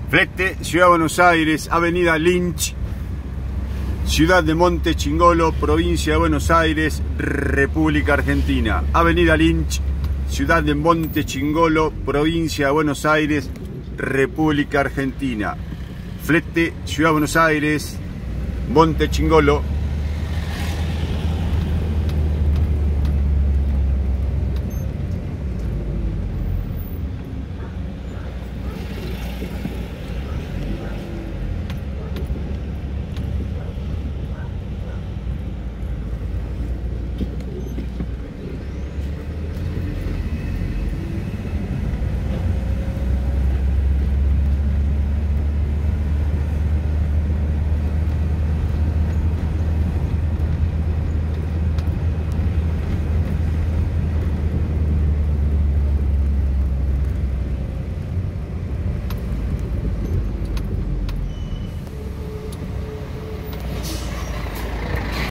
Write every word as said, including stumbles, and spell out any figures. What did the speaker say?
Flete, Ciudad de Buenos Aires, Avenida Lynch, Ciudad de Monte Chingolo, Provincia de Buenos Aires, República Argentina. Avenida Lynch, Ciudad de Monte Chingolo, Provincia de Buenos Aires, República Argentina. Flete, Ciudad de Buenos Aires, Monte Chingolo,